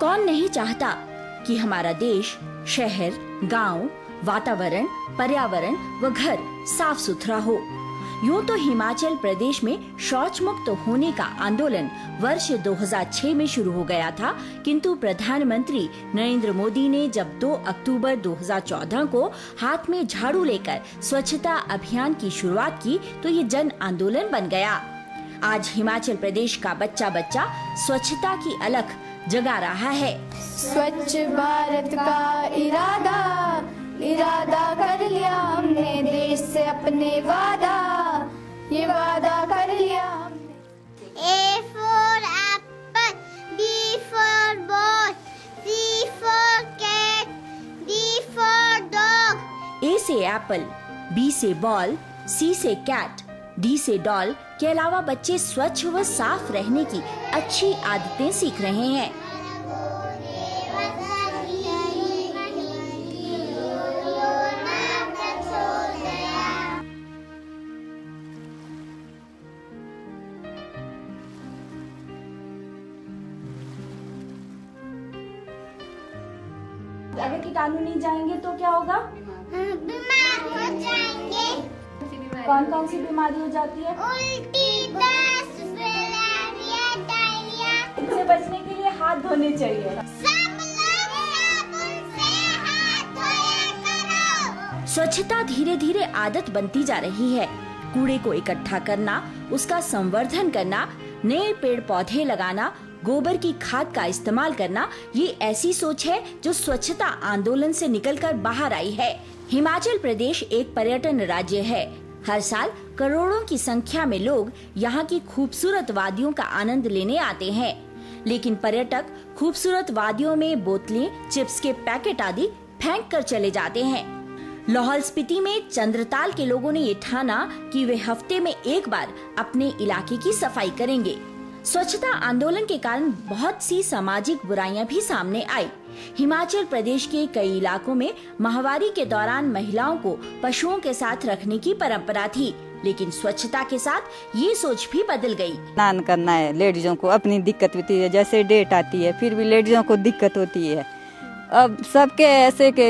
कौन नहीं चाहता कि हमारा देश, शहर, गांव, वातावरण, पर्यावरण व घर साफ सुथरा हो। यूँ तो हिमाचल प्रदेश में शौच मुक्त होने का आंदोलन वर्ष 2006 में शुरू हो गया था, किंतु प्रधानमंत्री नरेंद्र मोदी ने जब 2 अक्टूबर 2014 को हाथ में झाड़ू लेकर स्वच्छता अभियान की शुरुआत की तो ये जन आंदोलन बन गया। आज हिमाचल प्रदेश का बच्चा बच्चा स्वच्छता की अलख जगा रहा है। स्वच्छ भारत का इरादा कर लिया हमने, देश से अपने ये वादा कर लिया हमने। A for apple, B for ball, C for cat, D for dog. A से एप्पल, B से बॉल, C से कैट, D से डॉल के अलावा बच्चे स्वच्छ व साफ रहने की अच्छी आदतें सीख रहे हैं। अगर कीटाणु नहीं जाएंगे तो क्या होगा? बीमार हो जाएंगे। कौन कौन सी बीमारी हो जाती है? उल्टी, दस्त, मलेरिया, डायरिया। इनसे बचने के लिए हाथ धोने चाहिए। सब लोग साबुन से हाथ धोया करो। स्वच्छता धीरे धीरे आदत बनती जा रही है। कूड़े को इकट्ठा करना, उसका संवर्धन करना, नए पेड़ पौधे लगाना, गोबर की खाद का इस्तेमाल करना, ये ऐसी सोच है जो स्वच्छता आंदोलन से निकलकर बाहर आई है। हिमाचल प्रदेश एक पर्यटन राज्य है। हर साल करोड़ों की संख्या में लोग यहाँ की खूबसूरत वादियों का आनंद लेने आते हैं, लेकिन पर्यटक खूबसूरत वादियों में बोतलें, चिप्स के पैकेट आदि फेंक कर चले जाते हैं। लाहौल स्पीति में चंद्रताल के लोगों ने ये ठाना कि वे हफ्ते में एक बार अपने इलाके की सफाई करेंगे। स्वच्छता आंदोलन के कारण बहुत सी सामाजिक बुराइयां भी सामने आई। हिमाचल प्रदेश के कई इलाकों में माहवारी के दौरान महिलाओं को पशुओं के साथ रखने की परंपरा थी, लेकिन स्वच्छता के साथ ये सोच भी बदल गई। स्नान करना है, लेडीजों को अपनी दिक्कत होती है, जैसे डेट आती है फिर भी लेडीजों को दिक्कत होती है। अब सबके ऐसे के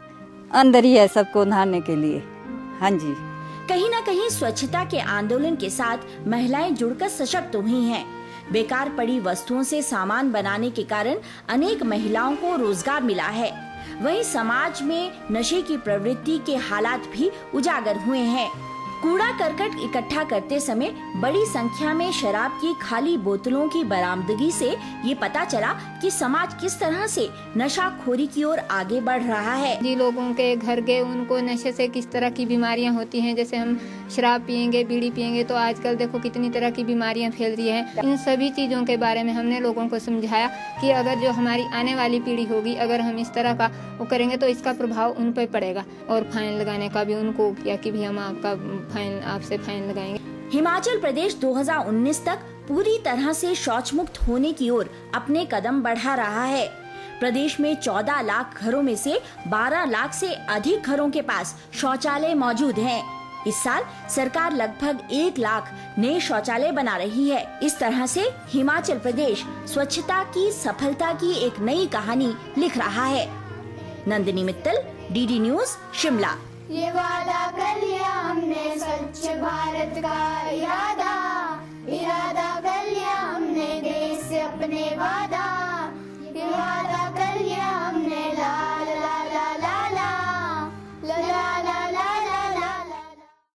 अंदर ही है सबको नहाने के लिए। हाँ जी, कहीं न कहीं स्वच्छता के आंदोलन के साथ महिलाएं जुड़कर सशक्त हुई हैं। बेकार पड़ी वस्तुओं से सामान बनाने के कारण अनेक महिलाओं को रोजगार मिला है। वहीं समाज में नशे की प्रवृत्ति के हालात भी उजागर हुए हैं। कूड़ा करकट इकट्ठा करते समय बड़ी संख्या में शराब की खाली बोतलों की बरामदगी से ये पता चला कि समाज किस तरह से नशाखोरी की ओर आगे बढ़ रहा है। जी, लोगों के घर के उनको नशे से किस तरह की बीमारियां होती हैं। जैसे हम शराब पियेंगे, बीड़ी पियेंगे तो आजकल देखो कितनी तरह की बीमारियां फैल रही हैं। इन सभी चीज़ों के बारे में हमने लोगों को समझाया कि अगर जो हमारी आने वाली पीढ़ी होगी, अगर हम इस तरह का वो करेंगे तो इसका प्रभाव उन पर पड़ेगा। और फाइन लगाने का भी उनको किया कि भी हम आपसे फाइन लगाएंगे। हिमाचल प्रदेश 2019 तक पूरी तरह से शौच मुक्त होने की ओर अपने कदम बढ़ा रहा है। प्रदेश में 14 लाख घरों में से 12 लाख से अधिक घरों के पास शौचालय मौजूद हैं। इस साल सरकार लगभग 1 लाख नए शौचालय बना रही है। इस तरह से हिमाचल प्रदेश स्वच्छता की सफलता की एक नई कहानी लिख रहा है। Nandini Mittal, DD news, Shimla. ये वादा कर लिया हमने, स्वच्छ भारत का इरादा कर लिया हमने, देश से अपने वादा